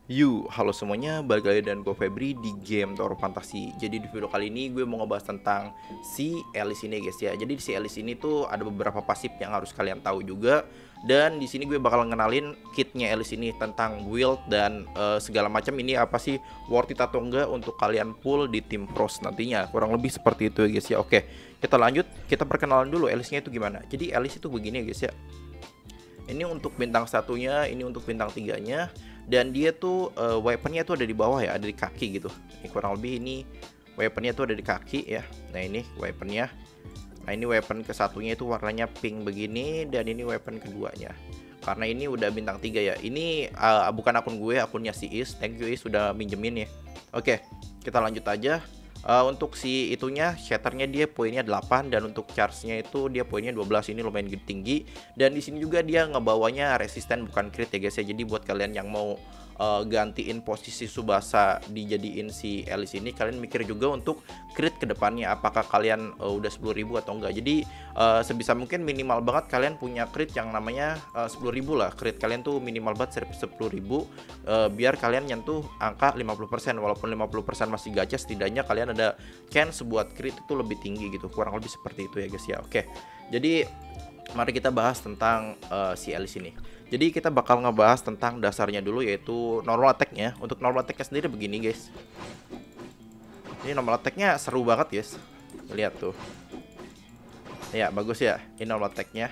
Halo semuanya, balik lagi dan gue Febri di game Tower Fantasi. Jadi di video kali ini gue mau ngebahas tentang si Alice ini guys ya. Jadi si Alice ini tuh ada beberapa pasif yang harus kalian tahu juga. Dan di sini gue bakal ngenalin kitnya Alice ini tentang build dan segala macam ini apa sih worth it atau enggak untuk kalian pull di tim pros nantinya. Kurang lebih seperti itu ya guys ya. Oke, kita lanjut, kita perkenalan dulu Alice-nya itu gimana. Jadi Alice itu begini ya guys ya. Ini untuk bintang satunya, ini untuk bintang tiganya, dan dia tuh weaponnya tuh ada di bawah ya, ada di kaki gitu. Ini kurang lebih ini weaponnya tuh ada di kaki ya. Nah ini weaponnya. Nah ini weapon ke satunya itu warnanya pink begini, dan ini weapon keduanya. Karena ini udah bintang 3 ya. Ini bukan akun gue, akunnya si Is. Thank you Is sudah minjemin ya. Oke, kita lanjut aja. Untuk si itunya shatternya dia poinnya 8 dan untuk charge-nya itu dia poinnya 12, ini lumayan tinggi. Dan di sini juga dia ngebawanya resisten bukan crit ya guys ya. Jadi buat kalian yang mau gantiin posisi Tsubasa dijadiin si Alice ini, kalian mikir juga untuk crit ke depannya apakah kalian udah 10.000 atau enggak. Jadi sebisa mungkin minimal banget kalian punya crit yang namanya 10.000 lah. Crit kalian tuh minimal banget 10.000 biar kalian nyentuh angka 50%. Walaupun 50% masih gacha, setidaknya kalian ada chance buat crit itu lebih tinggi gitu. Kurang lebih seperti itu ya guys ya. Oke, jadi mari kita bahas tentang si Alice ini. Jadi kita bakal ngebahas tentang dasarnya dulu, yaitu normal attack-nya. Untuk normal attack-nya sendiri begini guys. Ini normal attack-nya seru banget guys. Lihat tuh. Ya bagus ya, ini normal attack-nya.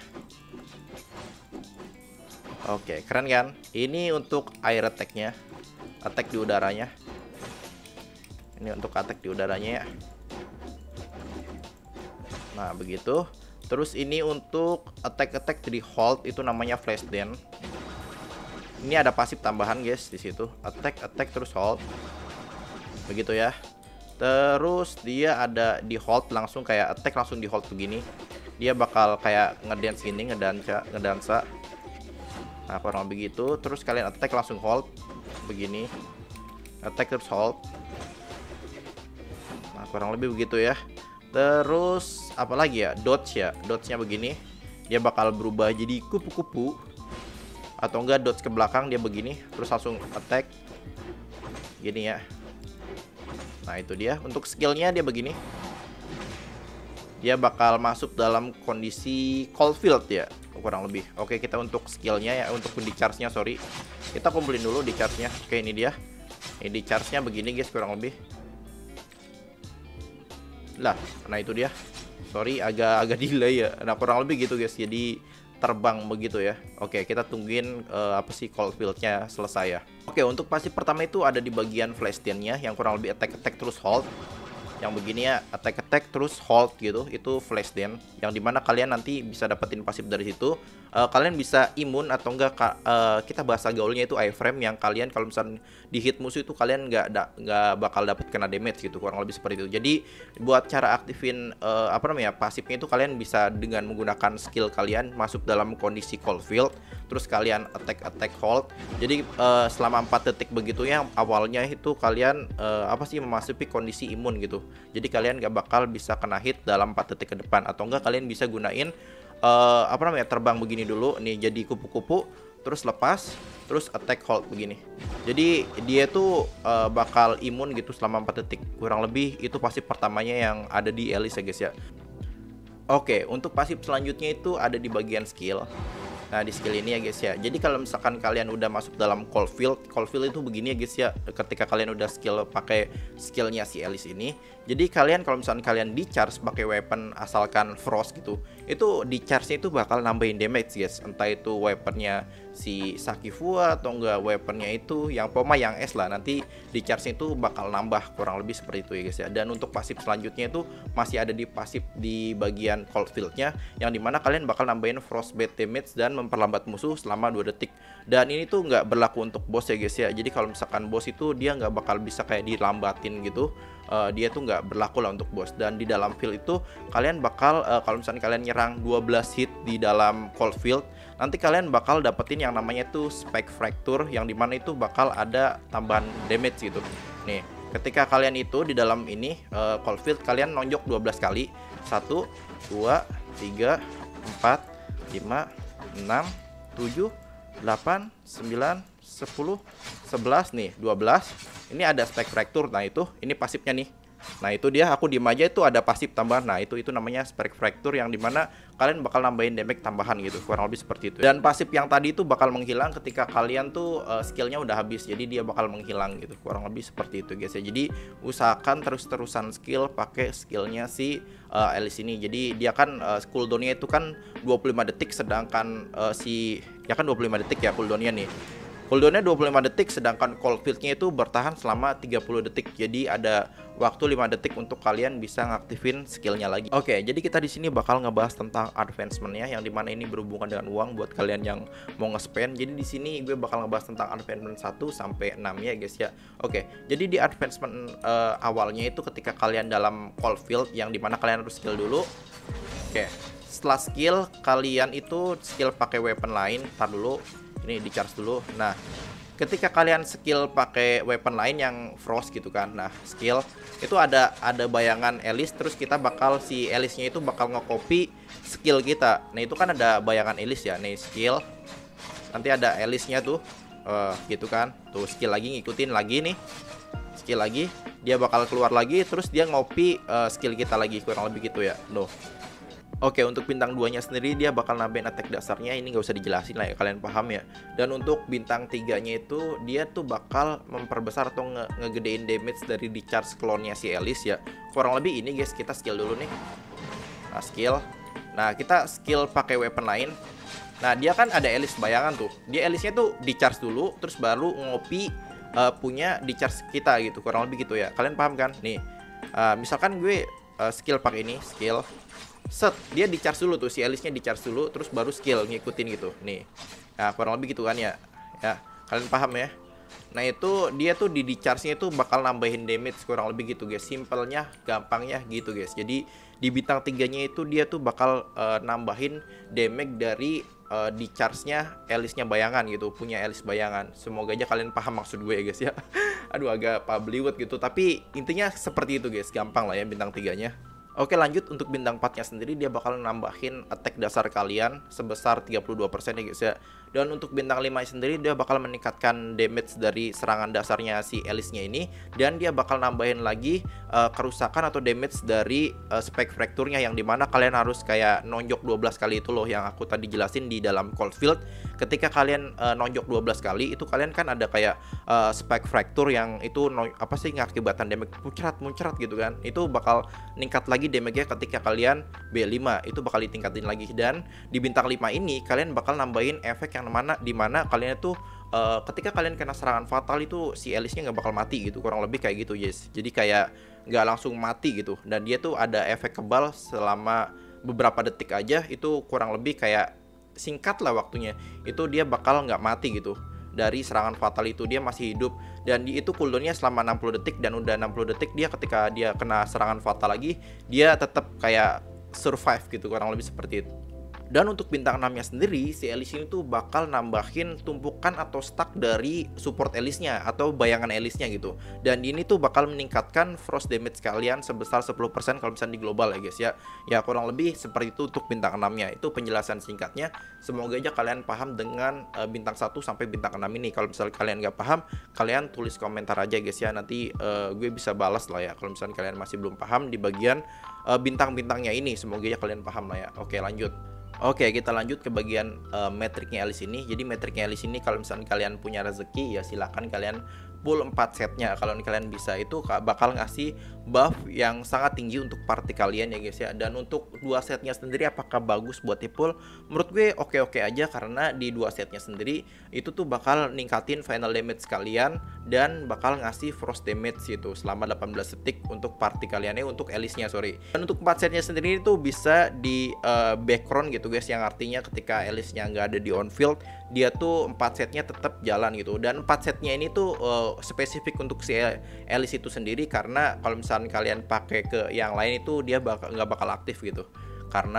Oke, keren kan? Ini untuk air attack-nya, attack di udaranya. Ini untuk attack di udaranya ya. Nah begitu. Terus ini untuk attack dari hold, itu namanya flash dance. Ini ada pasif tambahan guys di situ. Attack terus hold. Begitu ya. Terus dia ada di hold langsung kayak attack langsung di hold begini. Dia bakal kayak ngedance gini, ngedansa. Nah, kurang begitu. Terus kalian attack langsung hold begini. Attack terus hold. Nah, kurang lebih begitu ya. Terus apalagi ya, dodge-nya begini, dia bakal berubah jadi kupu-kupu, atau enggak dodge ke belakang dia begini, terus langsung attack gini ya. Nah itu dia. Untuk skillnya dia begini, dia bakal masuk dalam kondisi cold field ya, kurang lebih. Oke, kita untuk skillnya ya, untuk di charge-nya sorry, kita kumpulin dulu di charge-nya. Oke, ini dia. Ini di charge-nya begini guys, kurang lebih. Lah, nah itu dia. Sorry agak delay ya. Nah kurang lebih gitu guys. Jadi terbang begitu ya. Oke, kita tungguin apa sih cold field-nya selesai ya. Oke, untuk pasif pertama itu ada di bagian flash dance-nya yang kurang lebih attack terus hold. Yang begini ya, attack terus hold gitu, itu flash dance. Yang dimana kalian nanti bisa dapetin pasif dari situ. Kalian bisa imun atau enggak, kita bahasa gaulnya itu iframe, yang kalian kalau misalnya di hit musuh itu kalian nggak bakal dapet kena damage gitu, kurang lebih seperti itu. Jadi buat cara aktifin pasifnya itu kalian bisa dengan menggunakan skill kalian masuk dalam kondisi cold field, terus kalian attack hold. Jadi selama 4 detik begitu ya, awalnya itu kalian memasuki kondisi imun gitu. Jadi kalian gak bakal bisa kena hit dalam 4 detik ke depan, atau enggak kalian bisa gunain terbang begini dulu nih, jadi kupu-kupu, terus lepas, terus attack hold begini. Jadi dia tuh bakal imun gitu selama 4 detik. Kurang lebih itu pasif pertamanya yang ada di Alice ya guys ya. Oke, untuk pasif selanjutnya itu ada di bagian skill. Nah di skill ini ya guys ya. Jadi kalau misalkan kalian udah masuk dalam cold field itu begini ya guys ya. Ketika kalian udah pakai skillnya si Alice ini, jadi kalian kalau misalkan kalian di charge pakai weapon asalkan frost gitu, itu di charge-nya itu bakal nambahin damage guys. Entah itu weaponnya si Sakifua atau enggak weaponnya itu yang Poma yang S lah, nanti di charge-nya itu bakal nambah, kurang lebih seperti itu ya guys ya. Dan untuk pasif selanjutnya itu masih ada di pasif di bagian cold field-nya, yang dimana kalian bakal nambahin frostbite damage dan memperlambat musuh selama 2 detik. Dan ini tuh nggak berlaku untuk boss ya guys ya. Jadi kalau misalkan boss itu dia nggak bakal bisa kayak dilambatin gitu. Dia tuh nggak berlaku lah untuk boss. Dan di dalam field itu kalian bakal kalau misalnya kalian nyerang 12 hit di dalam cold field, nanti kalian bakal dapetin yang namanya tuh spike fracture, yang dimana itu bakal ada tambahan damage gitu. Nih, ketika kalian itu di dalam ini cold field, kalian nonjok 12 kali. 1 2 3 4 5 6 7 8 9 10, 11 nih, 12. Ini ada spike fracture. Nah, itu ini pasifnya nih. Nah, itu dia, aku diem aja itu ada pasif tambahan. Nah, itu namanya spike fracture, yang dimana kalian bakal nambahin damage tambahan gitu, kurang lebih seperti itu. Dan pasif yang tadi itu bakal menghilang ketika kalian tuh skillnya udah habis, jadi dia bakal menghilang gitu, kurang lebih seperti itu guys ya. Jadi usahakan terus-terusan skill pakai skillnya si Alice ini. Jadi dia kan cooldownnya itu kan 25 detik, sedangkan ya kan 25 detik ya cooldownnya nih. Cooldownnya 25 detik, sedangkan cold fieldnya itu bertahan selama 30 detik. Jadi ada waktu 5 detik untuk kalian bisa ngaktifin skillnya lagi. Oke, jadi kita di sini bakal ngebahas tentang advancement-nya, yang dimana ini berhubungan dengan uang buat kalian yang mau nge-spend. Jadi di sini gue bakal ngebahas tentang advancement 1 sampai 6 ya guys ya. Oke, jadi di advancement awalnya itu ketika kalian dalam cold field, yang dimana kalian harus skill dulu. Oke, setelah skill kalian itu skill pakai weapon lain. Ntar dulu, ini di charge dulu. Nah, ketika kalian skill pakai weapon lain yang frost gitu kan, nah skill itu ada bayangan Alice, terus kita bakal si Alice-nya itu bakal nge-copy skill kita. Nah, itu kan ada bayangan Alice ya, nih skill, nanti ada Alice-nya tuh gitu kan, tuh skill lagi ngikutin lagi nih, skill lagi dia bakal keluar lagi, terus dia ngopi skill kita lagi, kurang lebih gitu ya. Loh. Oke, untuk bintang 2 nya sendiri dia bakal nambahin attack dasarnya, ini nggak usah dijelasin lah ya, kalian paham ya. Dan untuk bintang 3 nya itu dia tuh bakal memperbesar atau ngegedein damage dari di charge clone-nya si Alice ya. Kurang lebih ini guys, kita skill dulu nih. Nah, skill. Nah, kita skill pakai weapon lain. Nah, dia kan ada Alice bayangan tuh. Dia Alice-nya tuh di charge dulu, terus baru ngopi punya di charge kita gitu, kurang lebih gitu ya. Kalian paham kan? Nih, misalkan gue skill pakai ini, skill set, dia di charge dulu tuh, si Alice-nya di charge dulu, terus baru skill ngikutin gitu nih. Nah, kurang lebih gitu kan ya. Ya, kalian paham ya. Nah, itu dia tuh di charge-nya itu bakal nambahin damage, kurang lebih gitu guys. Simpelnya, gampangnya gitu guys. Jadi di bintang 3 nya itu dia tuh bakal nambahin damage dari di charge-nya Alice-nya bayangan gitu, punya Alice bayangan. Semoga aja kalian paham maksud gue ya guys ya. Aduh, agak pabliwet gitu, tapi intinya seperti itu guys, gampang lah ya bintang 3 nya. Oke, lanjut untuk bintang 4 nya sendiri, dia bakal nambahin attack dasar kalian sebesar 32% ya guys ya. Dan untuk bintang 5 sendiri dia bakal meningkatkan damage dari serangan dasarnya si Alice-nya ini, dan dia bakal nambahin lagi kerusakan atau damage dari spike fracture-nya, yang dimana kalian harus kayak nonjok 12 kali itu loh, yang aku tadi jelasin di dalam cold field. Ketika kalian nonjok 12 kali itu kalian kan ada kayak spike fracture yang itu apa sih, ngakibatkan damage muncrat gitu kan. Itu bakal ningkat lagi damage-nya ketika kalian B5, itu bakal ditingkatin lagi. Dan di bintang 5 ini kalian bakal nambahin efek yang dimana kalian itu ketika kalian kena serangan fatal itu si Alice-nya nggak bakal mati gitu, kurang lebih kayak gitu yes. Jadi kayak nggak langsung mati gitu, dan dia tuh ada efek kebal selama beberapa detik aja, itu kurang lebih kayak singkat lah waktunya, itu dia bakal nggak mati gitu dari serangan fatal itu, dia masih hidup. Dan itu cooldownnya selama 60 detik, dan udah 60 detik dia ketika dia kena serangan fatal lagi, dia tetap kayak survive gitu, kurang lebih seperti itu. Dan untuk bintang 6 nya sendiri, si Alice ini tuh bakal nambahin tumpukan atau stack dari support Alice-nya atau bayangan Alice-nya gitu. Dan ini tuh bakal meningkatkan frost damage kalian sebesar 10% kalau misalnya di global ya guys ya. Ya kurang lebih seperti itu untuk bintang 6 nya. Itu penjelasan singkatnya. Semoga aja kalian paham dengan bintang 1 sampai bintang 6 ini. Kalau misalnya kalian nggak paham, kalian tulis komentar aja guys ya. Nanti gue bisa balas lah ya kalau misalnya kalian masih belum paham di bagian bintang-bintangnya ini. Semoga aja kalian paham lah ya. Oke, lanjut. Oke, kita lanjut ke bagian metriknya Alice ini. Jadi metriknya Alice ini kalau misalnya kalian punya rezeki ya silahkan kalian pull 4 setnya. Kalau kalian bisa itu bakal ngasih buff yang sangat tinggi untuk party kalian ya guys ya. Dan untuk 2 setnya sendiri apakah bagus buat di pull? Menurut gue oke-oke aja, karena di 2 setnya sendiri itu tuh bakal ningkatin final damage kalian dan bakal ngasih frost damage gitu selama 18 detik untuk party kaliannya, untuk Alice-nya sorry. Dan untuk 4 setnya sendiri itu bisa di background gitu guys, yang artinya ketika Alice-nya nggak ada di on field, dia tuh 4 setnya tetap jalan gitu. Dan 4 setnya ini tuh spesifik untuk si Alice itu sendiri, karena kalau misalnya kalian pakai ke yang lain itu dia nggak bakal aktif gitu, karena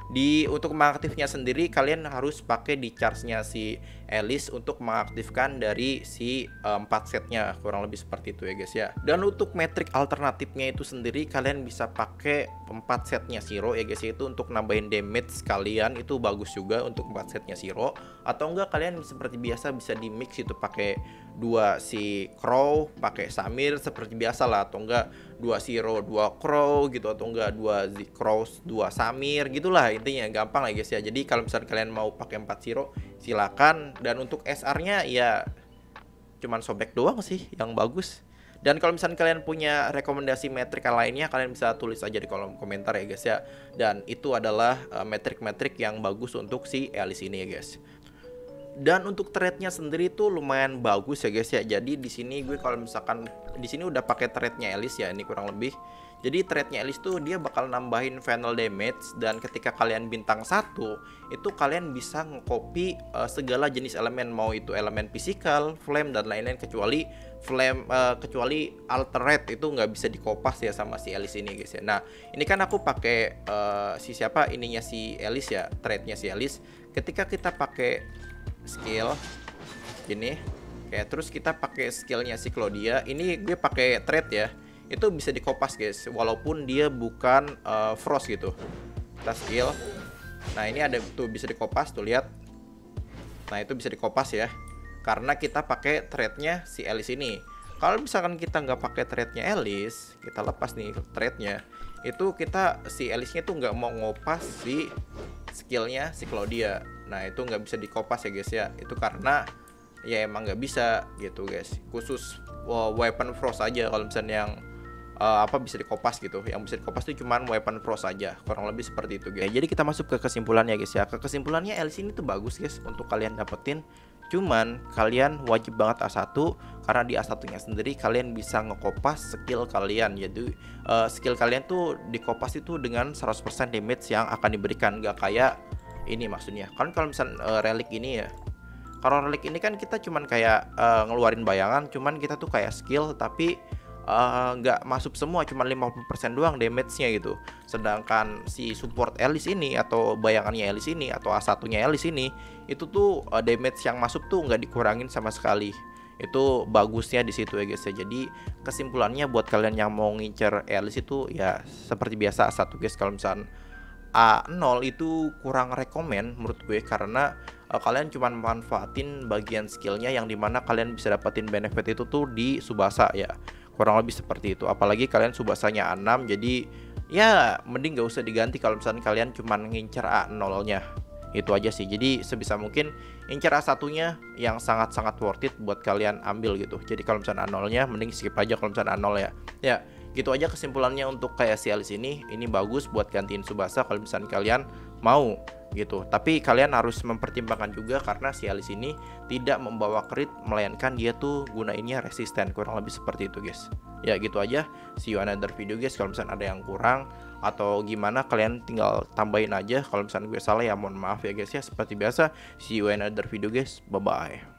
Untuk mengaktifnya sendiri kalian harus pakai di charge-nya si Alice untuk mengaktifkan dari si 4 setnya, kurang lebih seperti itu ya guys ya. Dan untuk metrik alternatifnya itu sendiri kalian bisa pakai 4 setnya Shiro ya guys ya, itu untuk nambahin damage kalian itu bagus juga untuk 4 setnya Shiro. Atau enggak kalian seperti biasa bisa di mix itu pakai 2 si Crow, pakai Samir seperti biasa lah, atau enggak 2 Shiro 2 Crow gitu, atau enggak 2 Crow 2 Samir gitulah, intinya gampang lah guys ya. Jadi kalau misalnya kalian mau pakai 4 Shiro silakan, dan untuk SR-nya ya cuman sobek doang sih yang bagus. Dan kalau misalnya kalian punya rekomendasi metrik lainnya, kalian bisa tulis aja di kolom komentar ya guys ya. Dan itu adalah metrik-metrik yang bagus untuk si Alice ini ya guys. Dan untuk threadnya sendiri tuh lumayan bagus ya guys ya. Jadi di sini gue kalau misalkan di sini udah pakai threadnya Alice ya, ini kurang lebih. Jadi threadnya Alice tuh dia bakal nambahin final damage, dan ketika kalian bintang 1 itu kalian bisa nge-copy segala jenis elemen, mau itu elemen physical, flame dan lain-lain, kecuali flame kecuali alter itu nggak bisa dikopas ya sama si Alice ini guys ya. Nah ini kan aku pakai si siapa ininya si Alice ya, threadnya si Alice. Ketika kita pakai skill gini kayak, terus kita pakai skillnya si Claudia, ini gue pakai thread ya, itu bisa dikopas guys, walaupun dia bukan frost gitu. Kita skill, nah ini ada tuh bisa dikopas tuh, lihat. Nah itu bisa dikopas ya, karena kita pakai threadnya si Alice ini. Kalau misalkan kita nggak pakai threadnya Alice, kita lepas nih threadnya, itu kita si Alice-nya tuh nggak mau ngopas si skillnya si Claudia. Nah itu nggak bisa dikopas ya guys ya, itu karena ya emang nggak bisa gitu guys. Khusus weapon frost aja kalau misalnya yang bisa dikopas gitu. Yang bisa dikopas itu cuman weapon frost aja, kurang lebih seperti itu guys. Jadi kita masuk ke kesimpulannya guys ya. Ke kesimpulannya Alice ini tuh bagus guys untuk kalian dapetin. Cuman kalian wajib banget A1, karena di A1 nya sendiri kalian bisa ngekopas skill kalian. Jadi skill kalian tuh dikopas itu dengan 100% damage yang akan diberikan, gak kayak ini maksudnya. Kan kalau misalnya relic ini ya, kalau relic ini kan kita cuman kayak ngeluarin bayangan, cuman kita tuh kayak skill tapi nggak masuk semua, cuma 50% doang damage-nya gitu. Sedangkan si support Alice ini atau bayangannya Alice ini atau A1-nya Alice ini itu tuh damage yang masuk tuh nggak dikurangin sama sekali. Itu bagusnya di situ ya guys ya. Jadi kesimpulannya buat kalian yang mau ngincer Alice itu ya seperti biasa A1 guys. Kalau misalnya A0 itu kurang rekomen menurut gue, karena kalian cuma manfaatin bagian skillnya yang dimana kalian bisa dapetin benefit itu tuh di Tsubasa ya, kurang lebih seperti itu. Apalagi kalian Tsubasanya A6, jadi ya mending gak usah diganti kalau misalnya kalian cuma ngincer A0 nya. Itu aja sih. Jadi sebisa mungkin incer A1 nya yang sangat-sangat worth it buat kalian ambil gitu. Jadi kalau misalnya A0 nya mending skip aja kalau misalnya A0 ya. Ya gitu aja kesimpulannya untuk kayak si Alice ini bagus buat gantiin Tsubasa kalau misalnya kalian mau gitu. Tapi kalian harus mempertimbangkan juga karena si Alice ini tidak membawa crit, melainkan dia tuh gunainnya resisten, kurang lebih seperti itu guys. Ya gitu aja, see you another video guys. Kalau misalnya ada yang kurang atau gimana kalian tinggal tambahin aja. Kalau misalnya gue salah ya mohon maaf ya guys ya. Seperti biasa, see you another video guys, bye bye.